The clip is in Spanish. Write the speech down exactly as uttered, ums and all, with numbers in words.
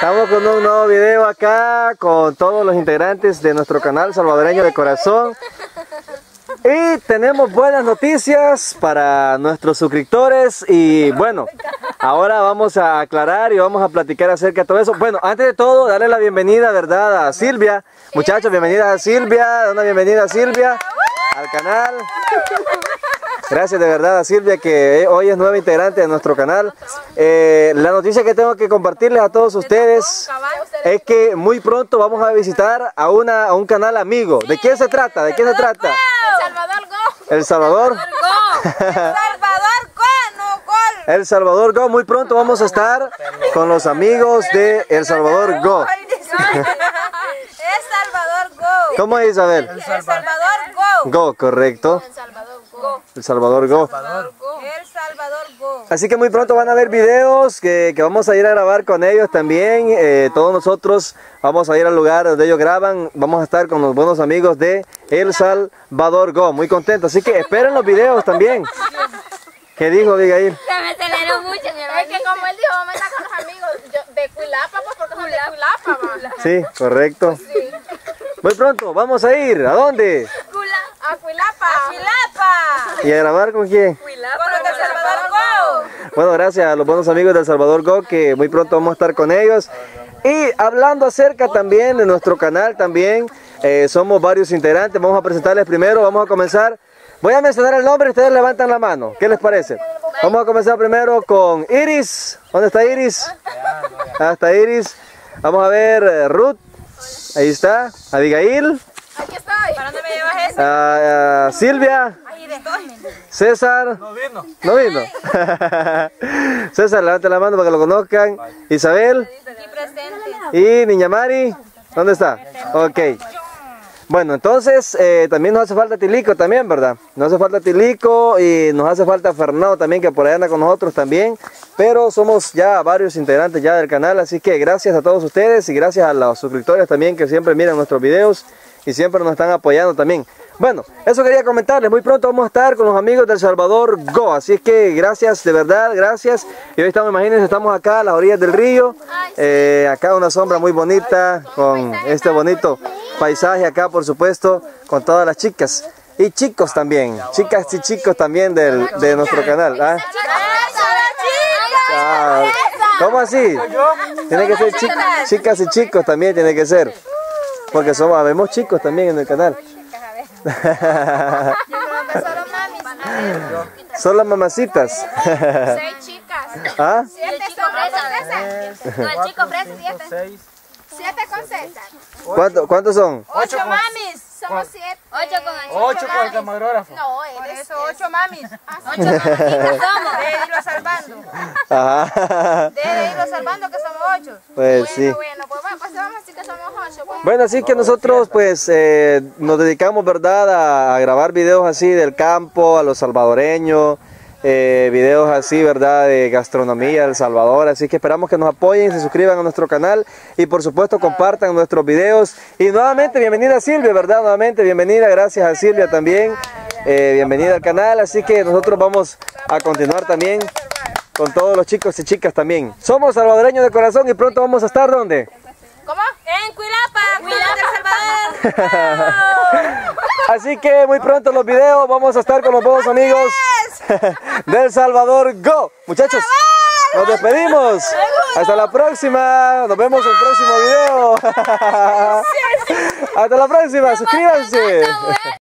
Estamos con un nuevo video acá con todos los integrantes de nuestro canal Salvadoreño de Corazón. Y tenemos buenas noticias para nuestros suscriptores. Y bueno, ahora vamos a aclarar y vamos a platicar acerca de todo eso. Bueno, antes de todo, darle la bienvenida, ¿verdad?, a Silvia. Muchachos, bienvenida a Silvia. Una bienvenida a Silvia al canal. Gracias de verdad a Silvia, que hoy es nueva integrante de nuestro canal. Eh, la noticia que tengo que compartirles a todos ustedes es que muy pronto vamos a visitar a, una, a un canal amigo. ¿De quién se trata? ¿De quién se trata? El Salvador Go. El Salvador. El Salvador Go, no Gol. El Salvador Go. Muy pronto vamos a estar con los amigos de El Salvador Go. El Salvador Go. ¿Cómo es, Isabel? El Salvador Go. Go, correcto. El Salvador Go. El Salvador Go. El Salvador Go. Así que muy pronto van a ver videos que, que vamos a ir a grabar con ellos también. Eh, todos nosotros vamos a ir al lugar donde ellos graban. Vamos a estar con los buenos amigos de El Salvador Go. Muy contentos. Así que esperen los videos también. ¿Qué dijo, Abigail? Se me aceleró mucho, mi hermano. Es que como él dijo, vamos a estar con los amigos yo, de Cuilapa, pues porque son de Cuilapa, ¿va? Sí, correcto. Sí. Muy pronto, vamos a ir. ¿A dónde? A Cuilapa. A Cuilapa. ¿Y a grabar con quién? Cuilapa. Con los del Salvador Go. Bueno, gracias a los buenos amigos del Salvador Go, que muy pronto vamos a estar con ellos. Y hablando acerca también de nuestro canal también, eh, somos varios integrantes. Vamos a presentarles primero, vamos a comenzar. Voy a mencionar el nombre y ustedes levantan la mano. ¿Qué les parece? Vamos a comenzar primero con Iris. ¿Dónde está Iris? Ah, está Iris. Vamos a ver eh, Ruth. Ahí está. Abigail. Aquí estoy. ¿Para dónde me llevas eso? Uh, uh, Silvia. Ahí estoy. César. No vino. No vino. César, levante la mano para que lo conozcan. Isabel. Aquí presente. Y Niña Mari. ¿Dónde está? Ok. Bueno, entonces eh, también nos hace falta Tilico también, ¿verdad? Nos hace falta Tilico y nos hace falta Fernando también, que por ahí anda con nosotros también. Pero somos ya varios integrantes ya del canal, así que gracias a todos ustedes y gracias a los suscriptores también que siempre miran nuestros videos y siempre nos están apoyando también. Bueno, eso quería comentarles. Muy pronto vamos a estar con los amigos del Salvador Go. Así es que gracias, de verdad, gracias. Y hoy estamos, imagínense, estamos acá a las orillas del río. Eh, acá una sombra muy bonita con este bonito paisaje acá, por supuesto, con todas las chicas. Y chicos también, chicas y chicos también del, de nuestro canal. ¿Ah? Ah, ¿cómo así? Tiene que ser chi chicas y chicos también, tiene que ser. Porque somos, habemos chicos también en el canal. Son las mamacitas. Seis chicas. ¿Ah? Siete son con el chico fresa, siete. Siete con César. ¿Cuánto, ¿Cuántos son? Ocho mamis. Somos siete. Ocho con el chico. Ocho con el camarógrafo. No, por eso ocho mamis. Ocho mamitas somos. De irlo salvando. Ajá. De irlo salvando que somos ocho. Pues sí. Bueno, pues, pues vamos a decir que somos ocho. Pues. Bueno, así que nosotros pues eh, nos dedicamos, ¿verdad?, a, a grabar videos así del campo, a los salvadoreños, eh, videos así, ¿verdad?, de gastronomía del Salvador. Así que esperamos que nos apoyen, se suscriban a nuestro canal y por supuesto compartan nuestros videos. Y nuevamente bienvenida a Silvia, ¿verdad? Nuevamente bienvenida, gracias a Silvia también. Eh, bienvenida al canal, así que nosotros vamos a continuar también con todos los chicos y chicas también. Somos salvadoreños de corazón y pronto vamos a estar, ¿dónde? ¿Cómo? En Cuilapa, Cuilapa del Salvador. Así que muy pronto los videos vamos a estar con los buenos amigos del Salvador Go. Muchachos, nos despedimos. Hasta la próxima. Nos vemos en el próximo video. Hasta la próxima. Suscríbanse.